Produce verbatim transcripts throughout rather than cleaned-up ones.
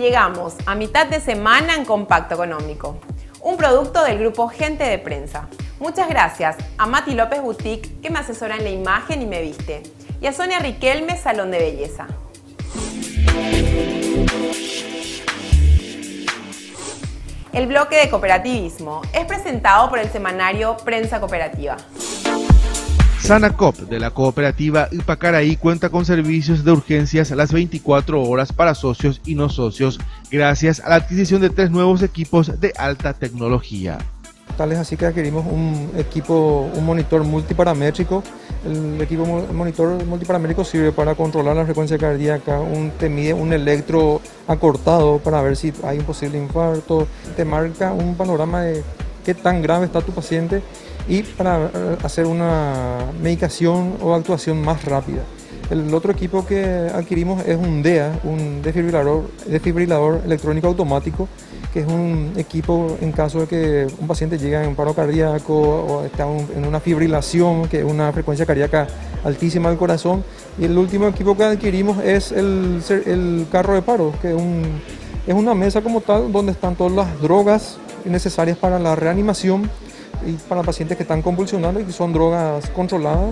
llegamos a mitad de semana en Compacto Económico, un producto del grupo Gente de Prensa. Muchas gracias a Mati López Boutique, que me asesora en la imagen y me viste, y a Sonia Riquelme, Salón de Belleza. El bloque de cooperativismo es presentado por el semanario Prensa Cooperativa. Sanacop de la cooperativa Ipacaraí cuenta con servicios de urgencias a las veinticuatro horas para socios y no socios, gracias a la adquisición de tres nuevos equipos de alta tecnología. Tal es así que adquirimos un equipo, un monitor multiparamétrico. El equipo monitor multiparamétrico sirve para controlar la frecuencia cardíaca, un, te mide un electro acortado para ver si hay un posible infarto, te marca un panorama de qué tan grave está tu paciente y para hacer una medicación o actuación más rápida. El otro equipo que adquirimos es un D E A, un desfibrilador, desfibrilador electrónico automático, que es un equipo en caso de que un paciente llegue en un paro cardíaco o está en una fibrilación, que es una frecuencia cardíaca altísima del corazón. Y el último equipo que adquirimos es el, el carro de paro, que es, un, es una mesa como tal donde están todas las drogas necesarias para la reanimación y para pacientes que están convulsionando y que son drogas controladas.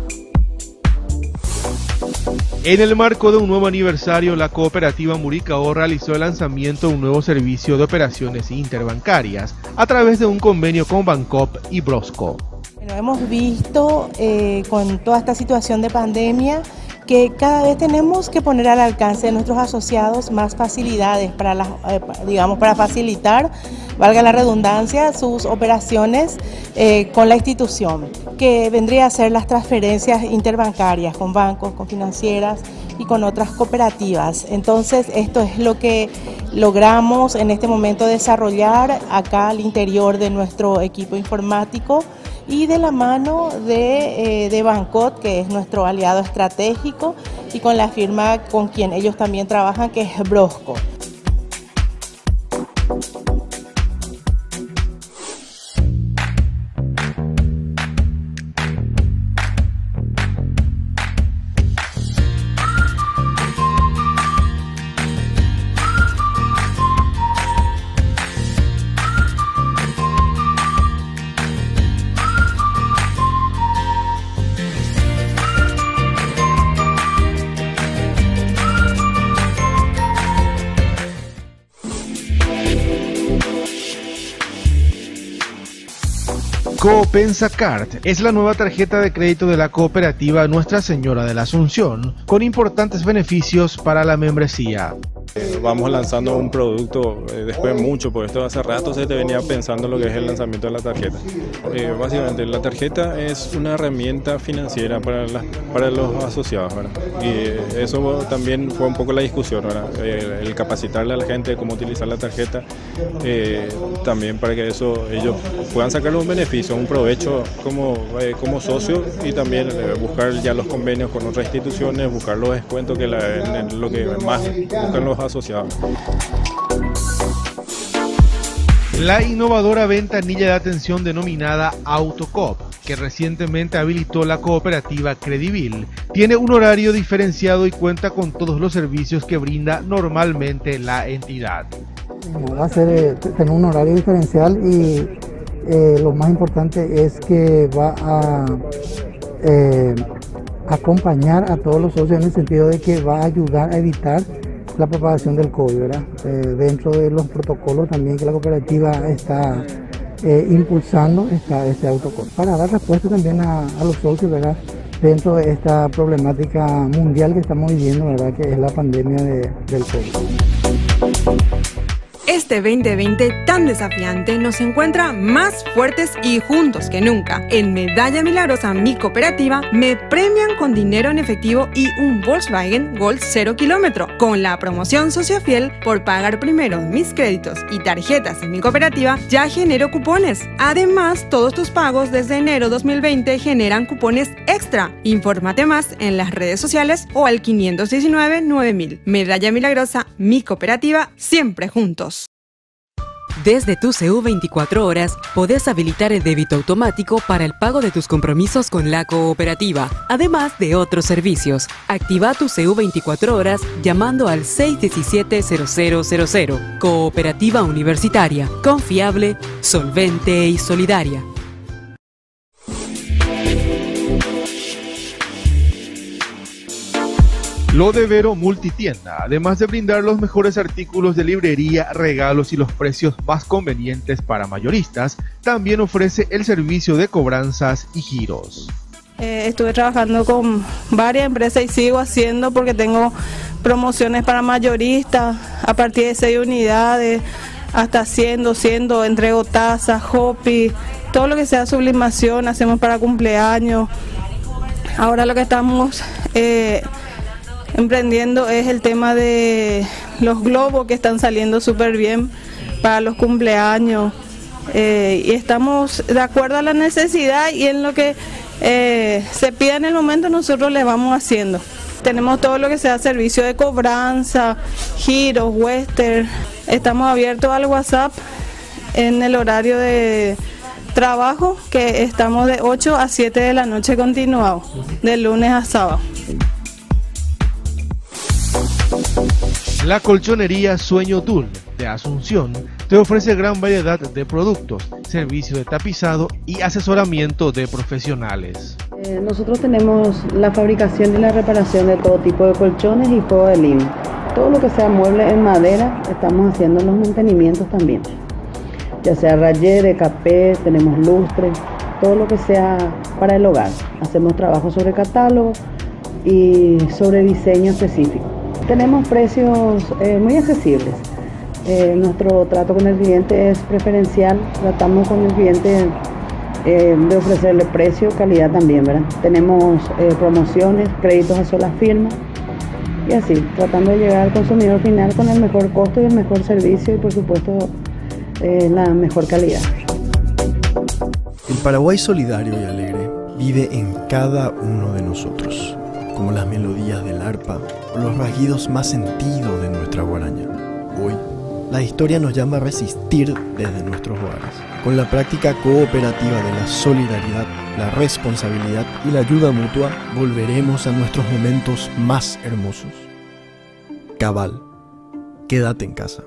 En el marco de un nuevo aniversario, la cooperativa Muricao realizó el lanzamiento de un nuevo servicio de operaciones interbancarias a través de un convenio con Bancop y Brosco. Bueno, hemos visto eh, con toda esta situación de pandemia que cada vez tenemos que poner al alcance de nuestros asociados más facilidades para, las, eh, digamos, para facilitar, valga la redundancia, sus operaciones eh, con la institución, que vendría a ser las transferencias interbancarias con bancos, con financieras y con otras cooperativas. Entonces, esto es lo que logramos en este momento desarrollar acá al interior de nuestro equipo informático y de la mano de, eh, de Bancot, que es nuestro aliado estratégico, y con la firma con quien ellos también trabajan, que es Brosco. Coopensa Card es la nueva tarjeta de crédito de la cooperativa Nuestra Señora de la Asunción, con importantes beneficios para la membresía. Vamos lanzando un producto eh, después de mucho, porque esto hace rato se te venía pensando lo que es el lanzamiento de la tarjeta. Eh, básicamente la tarjeta es una herramienta financiera para, la, para los asociados, ¿verdad? Y eso también fue un poco la discusión, ¿verdad? Eh, el capacitarle a la gente de cómo utilizar la tarjeta, eh, también para que eso ellos puedan sacarle un beneficio, un provecho como, eh, como socio, y también eh, buscar ya los convenios con otras instituciones, buscar los descuentos, que la, en, en lo que más buscan los asociados. La innovadora ventanilla de atención denominada AutoCoop, que recientemente habilitó la cooperativa Credivil, tiene un horario diferenciado y cuenta con todos los servicios que brinda normalmente la entidad. Va a ser eh, tener un horario diferencial y eh, lo más importante es que va a eh, acompañar a todos los socios en el sentido de que va a ayudar a evitar la propagación del COVID, ¿verdad? Eh, dentro de los protocolos también que la cooperativa está eh, impulsando está este AutoCoop para dar respuesta también a, a los socios, ¿verdad? Dentro de esta problemática mundial que estamos viviendo, ¿verdad? Que es la pandemia de, del COVID. Este veinte veinte tan desafiante nos encuentra más fuertes y juntos que nunca. En Medalla Milagrosa Mi Cooperativa me premian con dinero en efectivo y un Volkswagen Gol cero kilómetro. Con la promoción Socio Fiel, por pagar primero mis créditos y tarjetas en mi cooperativa, ya genero cupones. Además, todos tus pagos desde enero dos mil veinte generan cupones extra. Infórmate más en las redes sociales o al quinientos diecinueve nueve mil. Medalla Milagrosa Mi Cooperativa, siempre juntos. Desde tu C U veinticuatro horas, podés habilitar el débito automático para el pago de tus compromisos con la cooperativa, además de otros servicios. Activa tu C U veinticuatro horas llamando al seis uno siete cero cero cero cero. Cooperativa Universitaria, confiable, solvente y solidaria. Lodevero Multitienda, además de brindar los mejores artículos de librería, regalos y los precios más convenientes para mayoristas, también ofrece el servicio de cobranzas y giros. Eh, estuve trabajando con varias empresas y sigo haciendo porque tengo promociones para mayoristas a partir de seis unidades, hasta cien, doscientos, entrego tazas, hopi, todo lo que sea sublimación, hacemos para cumpleaños. Ahora lo que estamos eh, emprendiendo es el tema de los globos que están saliendo súper bien para los cumpleaños eh, y estamos de acuerdo a la necesidad y en lo que eh, se pida en el momento nosotros le vamos haciendo. Tenemos todo lo que sea servicio de cobranza, giros, western. Estamos abiertos al WhatsApp en el horario de trabajo que estamos de ocho a siete de la noche continuado, de lunes a sábado. La colchonería Sueño Tul de Asunción te ofrece gran variedad de productos, servicio de tapizado y asesoramiento de profesionales. Eh, nosotros tenemos la fabricación y la reparación de todo tipo de colchones y juego de living. Todo lo que sea mueble en madera, estamos haciendo los mantenimientos también. Ya sea rayé, de capé, tenemos lustre, todo lo que sea para el hogar. Hacemos trabajo sobre catálogo y sobre diseño específico. Tenemos precios eh, muy accesibles. Eh, nuestro trato con el cliente es preferencial. Tratamos con el cliente eh, de ofrecerle precio, calidad también, ¿verdad? Tenemos eh, promociones, créditos a sola firma y así, tratando de llegar al consumidor final con el mejor costo y el mejor servicio y por supuesto eh, la mejor calidad. El Paraguay solidario y alegre vive en cada uno de nosotros, como las melodías del arpa o los rasguidos más sentidos de nuestra guaraña. Hoy, la historia nos llama a resistir desde nuestros hogares, con la práctica cooperativa de la solidaridad, la responsabilidad y la ayuda mutua, volveremos a nuestros momentos más hermosos. Cabal, quédate en casa.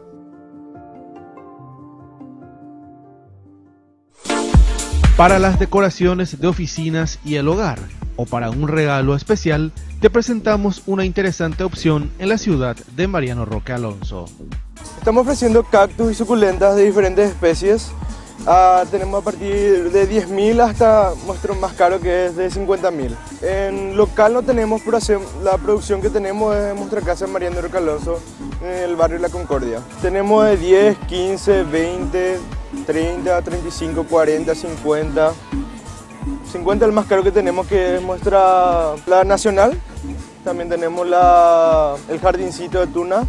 Para las decoraciones de oficinas y el hogar, o para un regalo especial, te presentamos una interesante opción en la ciudad de Mariano Roque Alonso. Estamos ofreciendo cactus y suculentas de diferentes especies. Uh, tenemos a partir de diez mil hasta nuestro más caro que es de cincuenta mil. En local no tenemos, pero la producción que tenemos es en nuestra casa en Mariano Roque Alonso, en el barrio La Concordia. Tenemos de diez, quince, veinte, treinta, treinta y cinco, cuarenta, cincuenta. cincuenta el más caro que tenemos, que es nuestra la nacional. También tenemos la, el jardincito de tuna.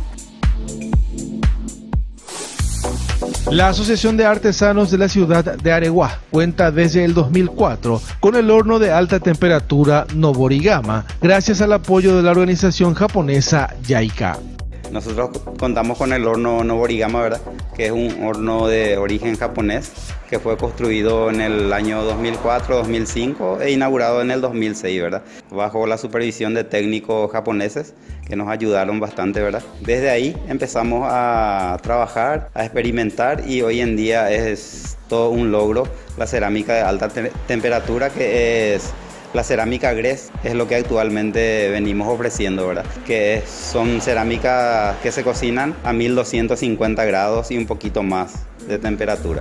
La Asociación de Artesanos de la ciudad de Areguá cuenta desde el dos mil cuatro con el horno de alta temperatura Noborigama, gracias al apoyo de la organización japonesa Yaika. Nosotros contamos con el horno Noborigama, ¿verdad? Que es un horno de origen japonés que fue construido en el año dos mil cuatro dos mil cinco e inaugurado en el dos mil seis, ¿verdad? Bajo la supervisión de técnicos japoneses que nos ayudaron bastante, ¿verdad? Desde ahí empezamos a trabajar, a experimentar y hoy en día es todo un logro la cerámica de alta te- temperatura que es... La cerámica Gres es lo que actualmente venimos ofreciendo, ¿verdad? Que es, son cerámicas que se cocinan a mil doscientos cincuenta grados y un poquito más de temperatura.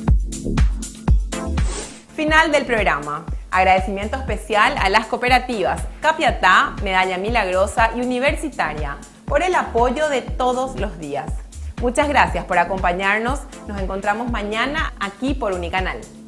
Final del programa. Agradecimiento especial a las cooperativas Capiatá, Medalla Milagrosa y Universitaria por el apoyo de todos los días. Muchas gracias por acompañarnos. Nos encontramos mañana aquí por Unicanal.